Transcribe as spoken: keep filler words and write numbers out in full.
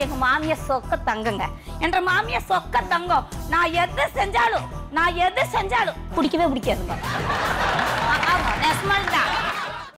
எங்க மாமியா சொக்க தங்கங்க. என்ற மாமியா சொக்க தங்கம். நான் எது செஞ்சாலும் நான் எது செஞ்சாலும் பிடிக்கவே பிடிக்காதுங்க. ஆமா நெசமால்தான்.